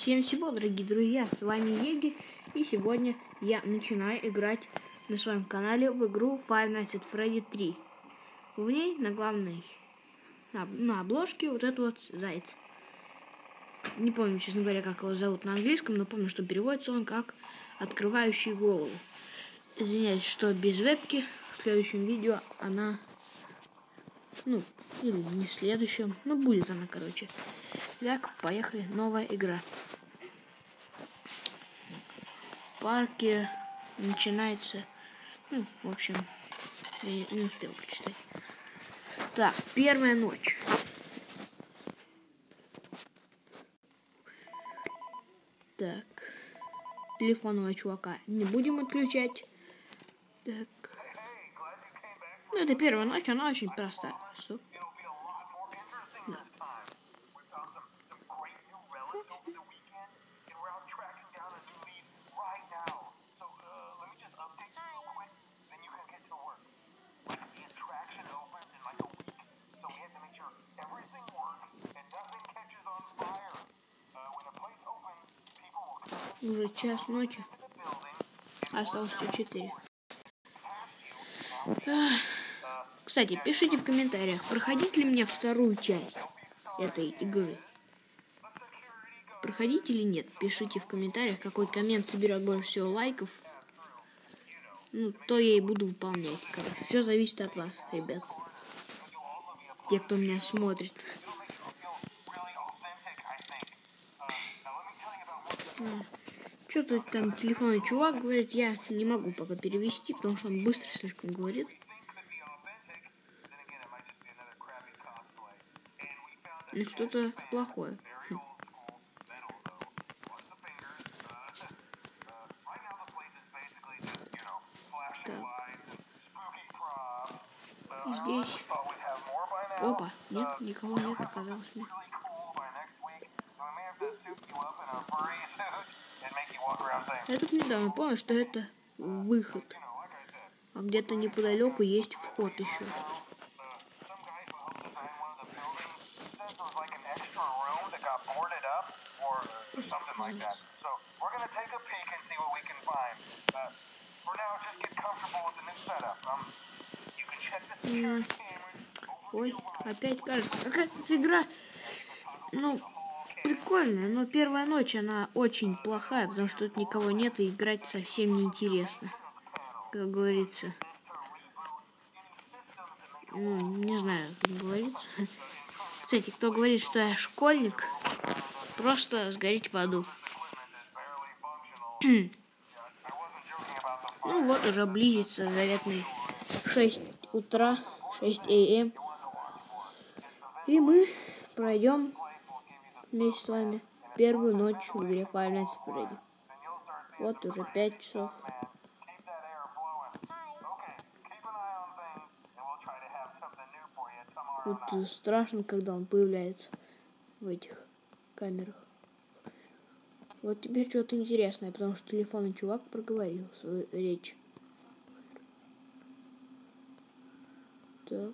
Всем всего, дорогие друзья, с вами Еги, и сегодня я начинаю играть на своем канале в игру Five Nights at Freddy 3. В ней на обложке вот этот вот заяц. Не помню, честно говоря, как его зовут на английском, но помню, что переводится он как «открывающий голову». Извиняюсь, что без вебки. В следующем видео она... или не в следующем, но будет она, короче. Так, поехали, новая игра. В парке начинается... в общем, я не успел прочитать. Так, первая ночь. Так, телефонного чувака не будем отключать. Так. Ну, это первая ночь, она очень простая. Стоп. Да. Уже час ночи. Осталось еще 4. Кстати, пишите в комментариях, проходить ли мне вторую часть этой игры. Проходить или нет? Пишите в комментариях, какой коммент соберет больше всего лайков. То я и буду выполнять. Короче, все зависит от вас, ребят. Те, кто меня смотрит. Что-то там телефонный чувак говорит, я не могу пока перевести, потому что он быстро слишком говорит. И что-то плохое. Так. И здесь... Опа, нет, никого нет, оказалось мне. Я тут недавно понял, что это выход. А где-то неподалеку есть вход еще. Ой, опять кажется, какая-то игра, прикольная, но первая ночь, она очень плохая, потому что тут никого нет и играть совсем неинтересно, как говорится. Не знаю, как говорится. Кстати, кто говорит, что я школьник, просто сгорите в аду. Вот уже близится заветный 6 утра, 6 АМ. И мы пройдем вместе с вами первую ночь в игре Five Nights at Freddy. Вот уже 5 часов. Вот страшно, когда он появляется в этих камерах. Вот теперь что-то интересное, потому что телефонный чувак проговорил свою речь. Так.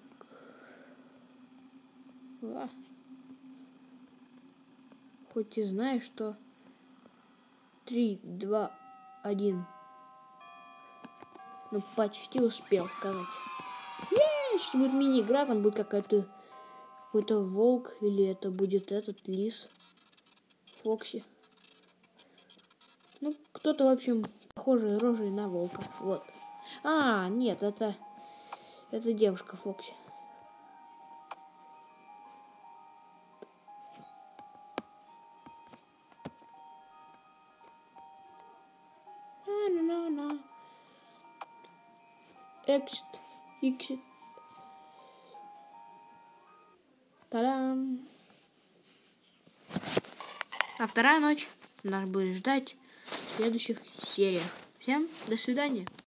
Хоть и знаешь, что 3, 2, 1. Почти успел сказать. Сейчас будет мини-игра, там будет какой-то волк, или это будет этот лис, Фокси. Кто-то, в общем, похожий рожей на волка. Вот. Нет, это девушка Фокси. Exit. Та-дам! А вторая ночь нас будет ждать в следующих сериях. Всем до свидания.